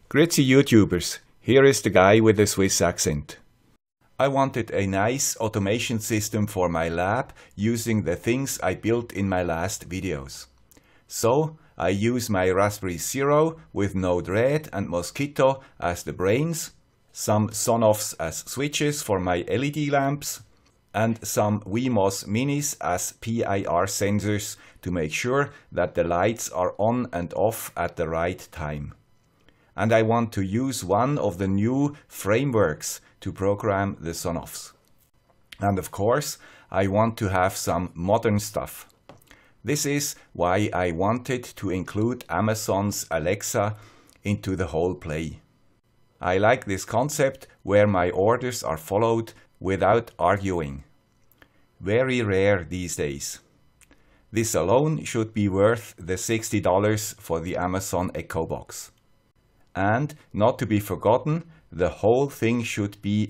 Grüezi YouTubers, here is the guy with the Swiss accent. I wanted a nice automation system for my lab using the things I built in my last videos. So I use my Raspberry Zero with Node-RED and Mosquito as the brains, some Sonoffs as switches for my LED lamps, and some WeMOS minis as PIR sensors to make sure that the lights are on and off at the right time. And I want to use one of the new frameworks to program the Sonoffs. And of course, I want to have some modern stuff. This is why I wanted to include Amazon's Alexa into the whole play. I like this concept where my orders are followed without arguing. Very rare these days. This alone should be worth the $60 for the Amazon Echo Box. And, not to be forgotten, the whole thing should be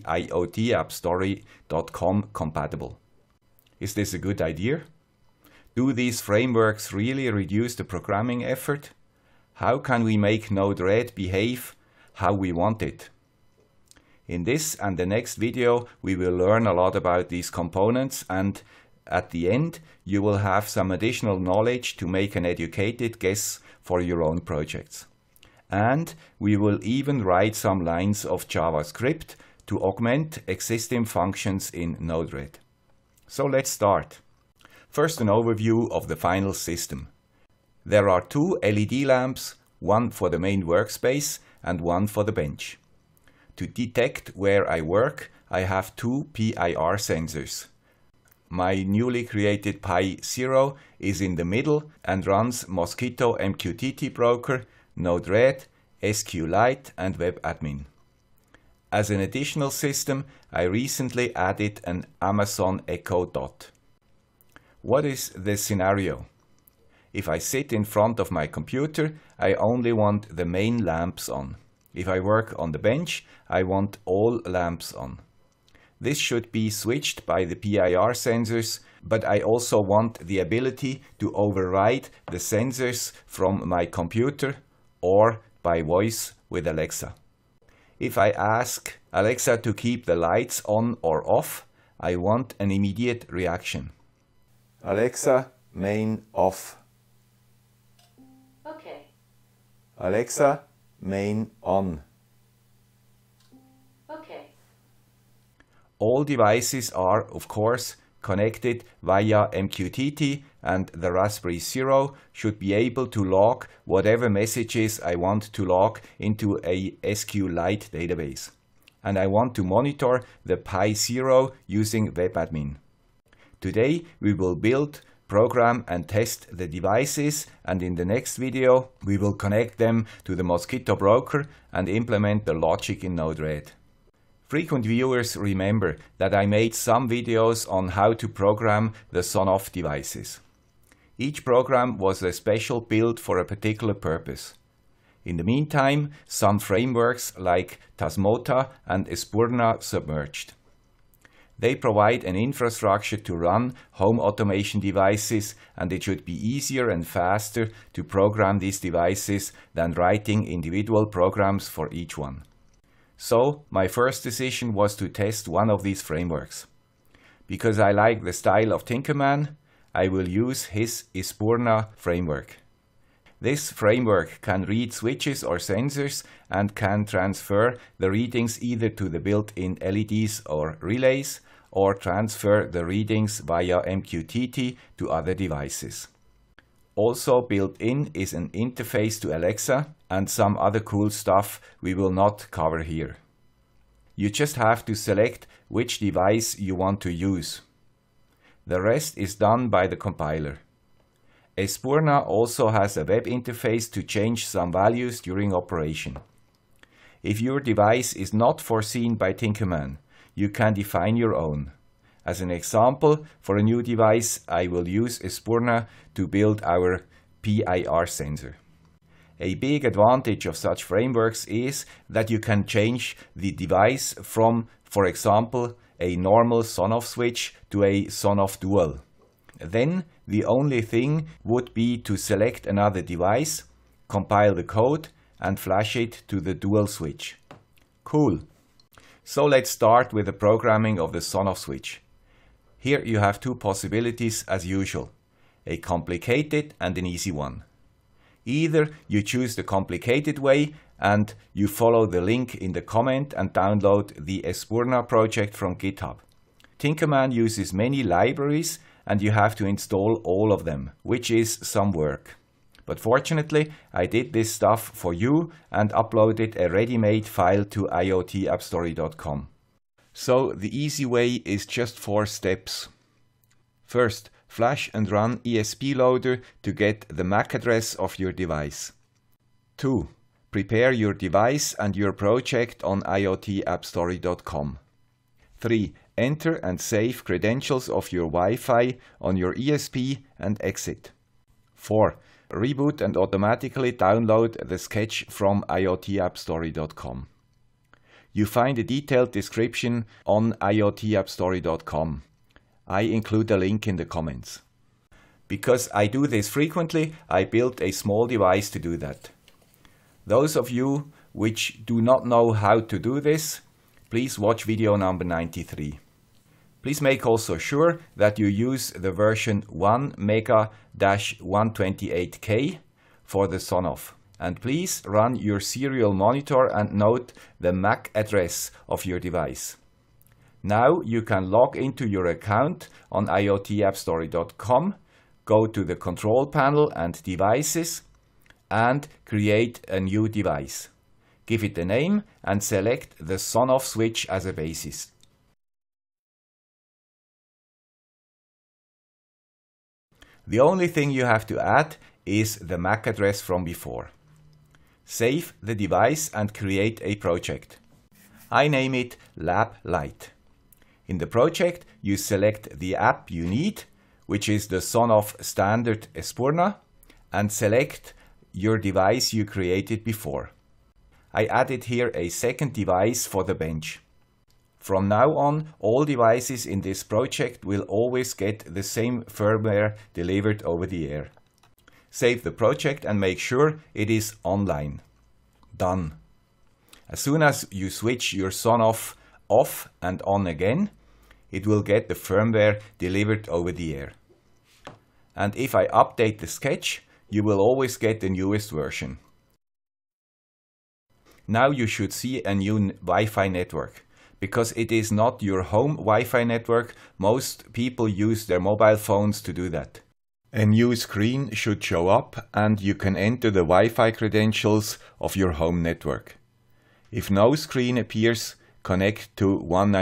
IoTAppStory.com compatible. Is this a good idea? Do these frameworks really reduce the programming effort? How can we make Node-RED behave how we want it? In this and the next video we will learn a lot about these components, and at the end you will have some additional knowledge to make an educated guess for your own projects. And we will even write some lines of JavaScript to augment existing functions in Node-RED. So let's start. First, an overview of the final system. There are two LED lamps, one for the main workspace and one for the bench. To detect where I work, I have two PIR sensors. My newly created Pi 0 is in the middle and runs Mosquito MQTT broker, Node-RED, SQLite and WebAdmin. As an additional system, I recently added an Amazon Echo Dot. What is the scenario? If I sit in front of my computer, I only want the main lamps on. If I work on the bench, I want all lamps on. This should be switched by the PIR sensors, but I also want the ability to override the sensors from my computer or by voice with Alexa. If I ask Alexa to keep the lights on or off, I want an immediate reaction. Alexa, main off. Okay. Alexa, main on. Okay. All devices are, of course, connected via MQTT, and the Raspberry Zero should be able to log whatever messages I want to log into a SQLite database. And I want to monitor the Pi 0 using WebAdmin. Today we will build, program and test the devices, and in the next video we will connect them to the Mosquito broker and implement the logic in Node-RED. Frequent viewers remember that I made some videos on how to program the Sonoff devices. Each program was a special build for a particular purpose. In the meantime, some frameworks like Tasmota and Espurna submerged. They provide an infrastructure to run home automation devices, and it should be easier and faster to program these devices than writing individual programs for each one. So, my first decision was to test one of these frameworks. Because I like the style of Tinkerman, I will use his Espurna framework. This framework can read switches or sensors and can transfer the readings either to the built-in LEDs or relays, or transfer the readings via MQTT to other devices. Also built in is an interface to Alexa and some other cool stuff we will not cover here. You just have to select which device you want to use. The rest is done by the compiler. Espurna also has a web interface to change some values during operation. If your device is not foreseen by Tinkerman, you can define your own. As an example, for a new device, I will use Espurna to build our PIR sensor. A big advantage of such frameworks is that you can change the device from, for example, a normal Sonoff switch to a Sonoff Dual. Then the only thing would be to select another device, compile the code, and flash it to the dual switch. Cool. So let's start with the programming of the Sonoff switch. Here you have two possibilities as usual, a complicated and an easy one. Either you choose the complicated way and you follow the link in the comment and download the Esp Loader project from GitHub. Tinkerman uses many libraries and you have to install all of them, which is some work. But fortunately, I did this stuff for you and uploaded a ready-made file to IoTAppStory.com. So the easy way is just 4 steps. First, flash and run Esp Loader to get the MAC address of your device. 2. Prepare your device and your project on IoTAppStory.com. 3. Enter and save credentials of your Wi-Fi on your ESP and exit. 4. Reboot and automatically download the sketch from IoTAppStory.com. You find a detailed description on IoTAppStory.com. I include a link in the comments. Because I do this frequently, I built a small device to do that. Those of you which do not know how to do this, please watch video number 93. Please make also sure that you use the version 1 Mega-128K for the Sonoff. And please run your serial monitor and note the MAC address of your device. Now you can log into your account on IoTAppStory.com, go to the control panel and devices, and create a new device. Give it a name and select the Sonoff switch as a basis. The only thing you have to add is the MAC address from before. Save the device and create a project. I name it Lab Lite. In the project, you select the app you need, which is the Sonoff standard Esp Loader, and select your device you created before. I added here a second device for the bench. From now on, all devices in this project will always get the same firmware delivered over the air. Save the project and make sure it is online. Done. As soon as you switch your Sonoff off and on again, it will get the firmware delivered over the air. And if I update the sketch, you will always get the newest version. Now you should see a new Wi-Fi network. Because it is not your home Wi-Fi network, most people use their mobile phones to do that. A new screen should show up and you can enter the Wi-Fi credentials of your home network. If no screen appears, connect to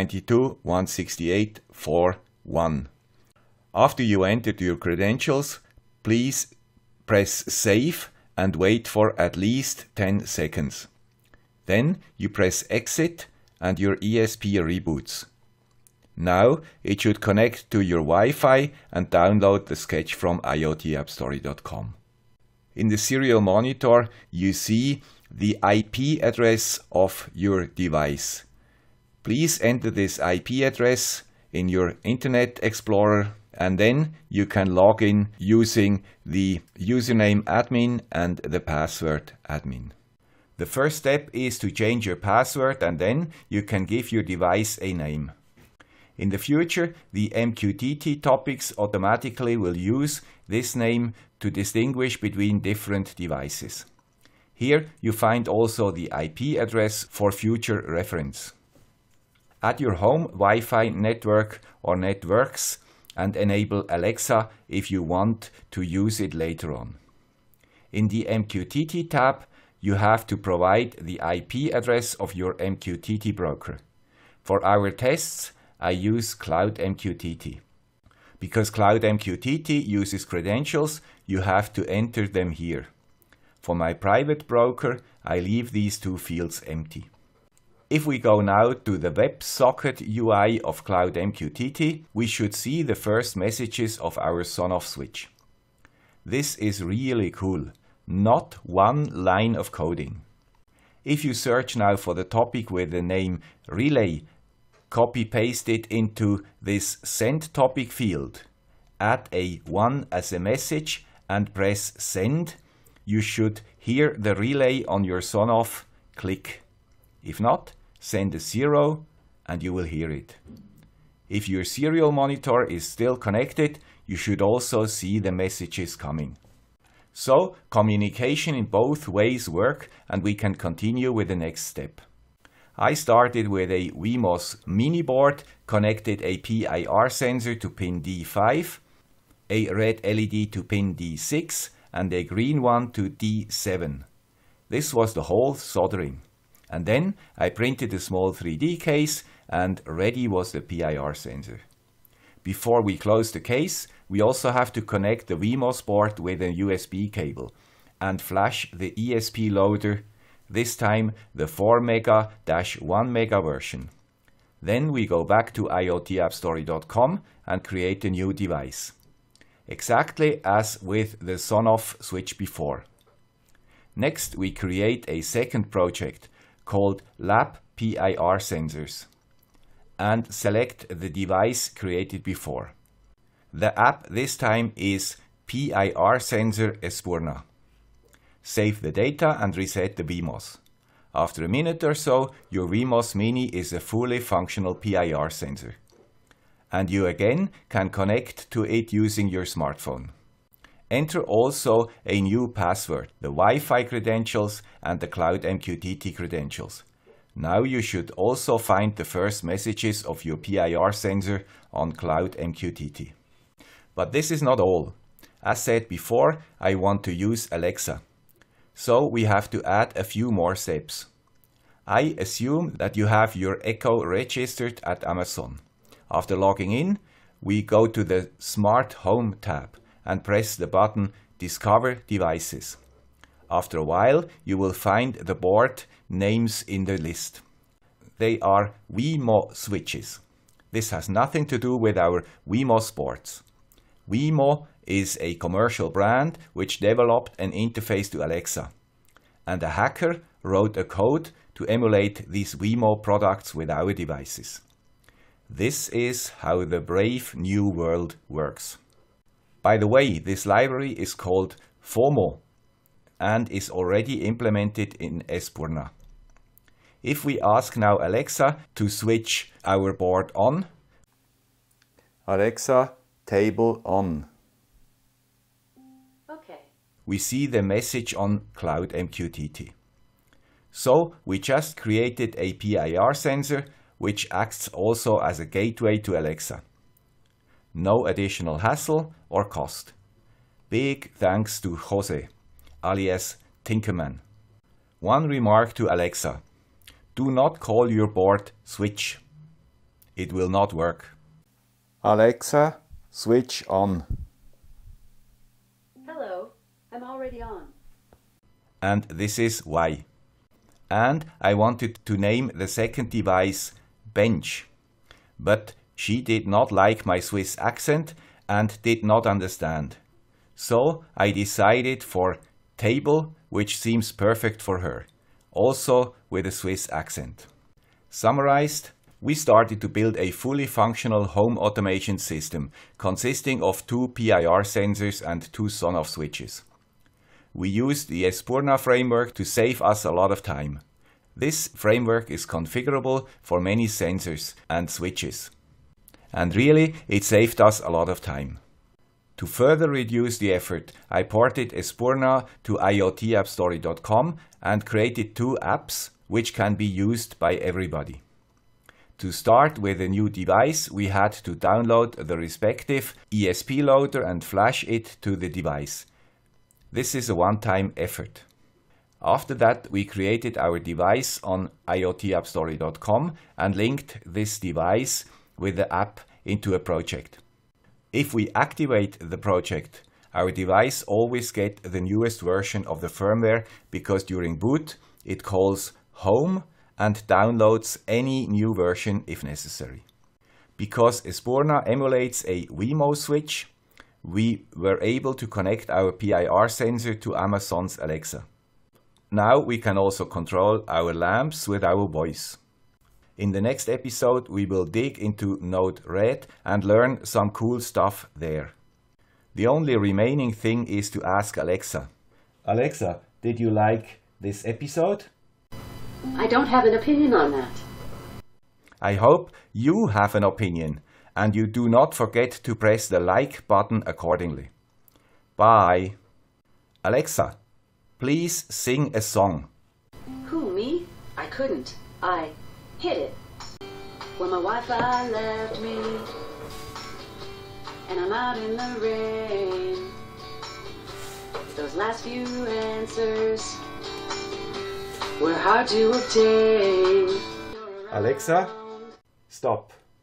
192.168.4.1. After you entered your credentials, please press Save and wait for at least 10 seconds. Then you press Exit and your ESP reboots. Now it should connect to your Wi-Fi and download the sketch from IoTAppStory.com. In the serial monitor you see the IP address of your device. Please enter this IP address in your Internet Explorer and then you can log in using the username admin and the password admin. The first step is to change your password and then you can give your device a name. In the future, the MQTT topics automatically will use this name to distinguish between different devices. Here you find also the IP address for future reference. Add your home Wi-Fi network or networks and enable Alexa if you want to use it later on. In the MQTT tab, you have to provide the IP address of your MQTT broker. For our tests, I use Cloud MQTT. Because Cloud MQTT uses credentials, you have to enter them here. For my private broker, I leave these two fields empty. If we go now to the WebSocket UI of Cloud MQTT, we should see the first messages of our Sonoff switch. This is really cool. Not one line of coding. If you search now for the topic with the name Relay, copy-paste it into this Send Topic field, add a 1 as a message and press Send, you should Hear the relay on your Sonoff, click. If not, send a 0 and you will hear it. If your serial monitor is still connected, you should also see the messages coming. So, communication in both ways work, and we can continue with the next step. I started with a wemos mini board, connected a PIR sensor to pin D5, a red LED to pin D6, and a green one to D7. This was the whole soldering. And then I printed a small 3D case, and ready was the PIR sensor. Before we close the case, we also have to connect the wemos board with a USB cable and flash the Esp Loader, this time the 4 mega-1 mega version. Then we go back to IoTAppStory.com and create a new device. Exactly as with the Sonoff switch before. Next we create a second project called Lab PIR Sensors and select the device created before. The app this time is PIR Sensor Espurna. Save the data and reset the wemos. After a minute or so, your wemos Mini is a fully functional PIR sensor. And you again can connect to it using your smartphone. Enter also a new password, the Wi-Fi credentials and the Cloud MQTT credentials. Now you should also find the first messages of your PIR sensor on Cloud MQTT. But this is not all. As said before, I want to use Alexa. So we have to add a few more steps. I assume that you have your Echo registered at Amazon. After logging in, we go to the Smart Home tab and press the button Discover Devices. After a while, you will find the board names in the list. They are wemo switches. This has nothing to do with our wemos boards. Wemo is a commercial brand which developed an interface to Alexa. And a hacker wrote a code to emulate these wemo products with our devices. This is how the brave new world works. By the way, this library is called FOMO and is already implemented in Espurna. If we ask now Alexa to switch our board on, Alexa, table on. Okay. We see the message on Cloud MQTT. So we just created a PIR sensor which acts also as a gateway to Alexa. No additional hassle or cost. Big thanks to Jose, alias Tinkerman. One remark to Alexa. Do not call your board switch. It will not work. Alexa, switch on. Hello, I'm already on. And this is why. And I wanted to name the second device Bench. But she did not like my Swiss accent and did not understand. So I decided for Table, which seems perfect for her, also with a Swiss accent. Summarized, we started to build a fully functional home automation system consisting of 2 PIR sensors and 2 Sonoff switches. We used the Espurna framework to save us a lot of time. This framework is configurable for many sensors and switches. And really, it saved us a lot of time. To further reduce the effort, I ported Espurna to IoTAppStory.com and created 2 apps which can be used by everybody. To start with a new device, we had to download the respective Esp Loader and flash it to the device. This is a one-time effort. After that, we created our device on IoTAppStory.com and linked this device with the app into a project. If we activate the project, our device always gets the newest version of the firmware because during boot it calls Home and downloads any new version if necessary. Because Espurna emulates a wemo switch, we were able to connect our PIR sensor to Amazon's Alexa. Now we can also control our lamps with our voice. In the next episode we will dig into Node-RED and learn some cool stuff there. The only remaining thing is to ask Alexa. Alexa, Did you like this episode? I don't have an opinion on that. I hope you have an opinion and you do not forget to press the like button accordingly. Bye. Alexa, please sing a song. Who, me? I couldn't. I hit it. When my Wi-Fi left me and I'm out in the rain, those last few answers were hard to obtain. Alexa, stop.